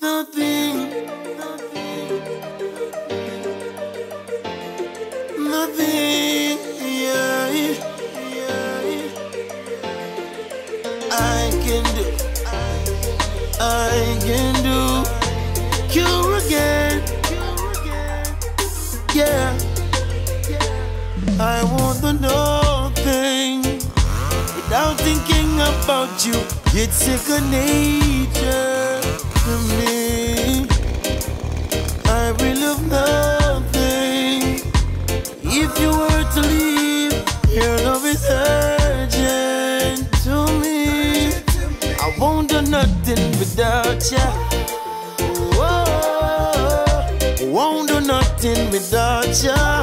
Nothing, nothing, yeah, yeah. I can do cure again, yeah. I want the nothing without thinking about you. It's second nature to me. I will love nothing. If you were to leave, your love is urgent to me. I won't do nothing without ya. Whoa, won't do nothing without ya.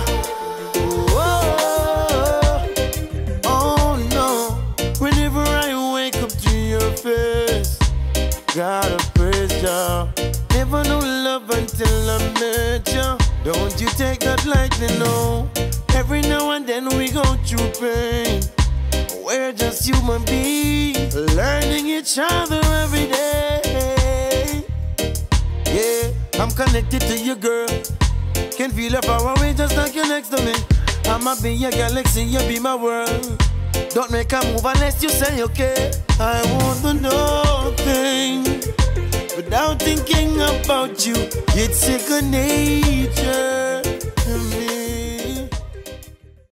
Whoa, oh no. Whenever I wake up to your face, gotta praise ya. Never knew love until I met ya. Don't you take that lightly, no. Every now and then we go through pain. We're just human beings, learning each other every day. Yeah, I'm connected to you, girl. Can feel her far away just like you're next to me. I'ma be your galaxy, you be my world. Don't make a move unless you say okay. I want the nothing without thinking about you. It's second nature.